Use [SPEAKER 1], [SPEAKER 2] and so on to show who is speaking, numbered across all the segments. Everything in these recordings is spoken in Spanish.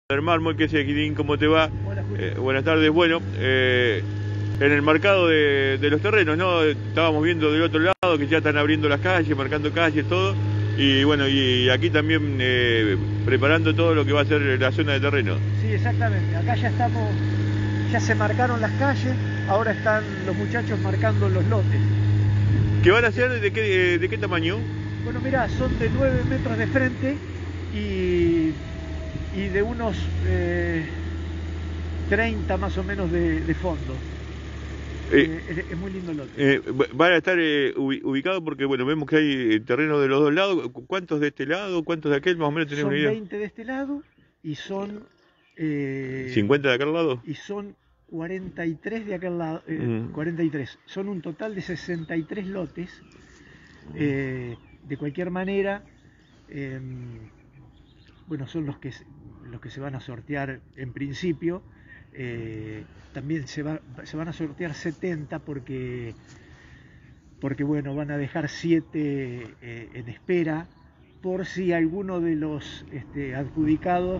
[SPEAKER 1] Mármol, ¿qué es Equidín? ¿Cómo te va?
[SPEAKER 2] Hola, Julio.
[SPEAKER 1] Buenas tardes. Bueno, en el mercado de los terrenos, ¿no? Estábamos viendo del otro lado que ya están abriendo las calles, marcando calles, todo. Y bueno, y aquí también preparando todo lo que va a ser la zona de terreno.
[SPEAKER 2] Sí, exactamente. Acá ya estamos, ya se marcaron las calles, ahora están los muchachos marcando los lotes.
[SPEAKER 1] ¿Qué van a hacer? ¿De qué tamaño?
[SPEAKER 2] Bueno, mirá, son de 9 metros de frente y de unos 30 más o menos de fondo. Es muy lindo el lote.
[SPEAKER 1] Van a estar ubicados porque, bueno, vemos que hay terreno de los dos lados. ¿Cuántos de este lado? ¿Cuántos de aquel? Más o menos tenemos una idea.
[SPEAKER 2] Son 20 de este lado y son...
[SPEAKER 1] 50 de aquel lado.
[SPEAKER 2] Y son 43 de aquel lado. 43. Son un total de 63 lotes. De cualquier manera, bueno, son los que se van a sortear en principio. También se van a sortear 70 porque bueno, van a dejar 7 en espera por si alguno de los adjudicados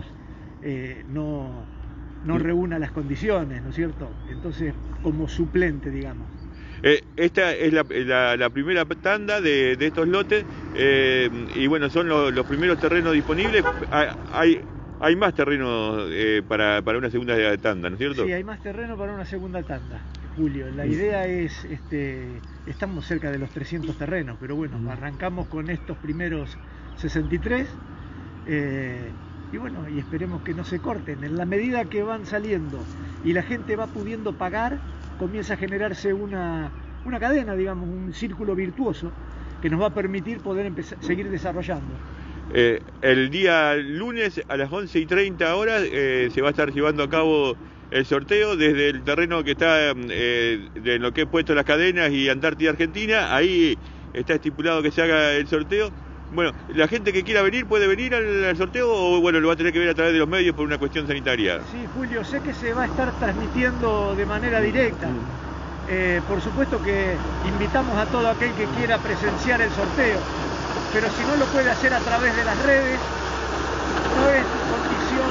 [SPEAKER 2] no reúna las condiciones, ¿no es cierto? Entonces, como suplente, digamos.
[SPEAKER 1] Esta es la primera tanda de estos lotes y bueno, son los primeros terrenos disponibles. Hay más terreno para una segunda tanda, ¿no es cierto?
[SPEAKER 2] Sí, hay más terreno para una segunda tanda, Julio. La idea es, estamos cerca de los 300 terrenos, pero bueno, arrancamos con estos primeros 63 y bueno, y esperemos que no se corten. En la medida que van saliendo y la gente va pudiendo pagar, comienza a generarse una cadena, digamos, un círculo virtuoso que nos va a permitir poder seguir desarrollando.
[SPEAKER 1] El día lunes a las 11:30 horas se va a estar llevando a cabo el sorteo desde el terreno que está de lo que he puesto las cadenas y Antártida Argentina. Ahí está estipulado que se haga el sorteo. Bueno, la gente que quiera venir puede venir al sorteo o bueno, lo va a tener que ver a través de los medios por una cuestión sanitaria.
[SPEAKER 2] Sí, Julio, sé que se va a estar transmitiendo de manera directa. Por supuesto que invitamos a todo aquel que quiera presenciar el sorteo, pero si no lo puede hacer a través de las redes, no es condición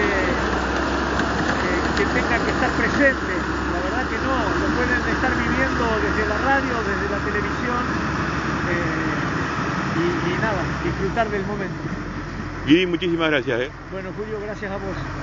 [SPEAKER 2] que tenga que estar presente. La verdad que no, lo pueden estar viviendo desde la radio, desde la televisión. Y nada, disfrutar del momento.
[SPEAKER 1] Y muchísimas gracias.
[SPEAKER 2] Bueno, Julio, gracias a vos.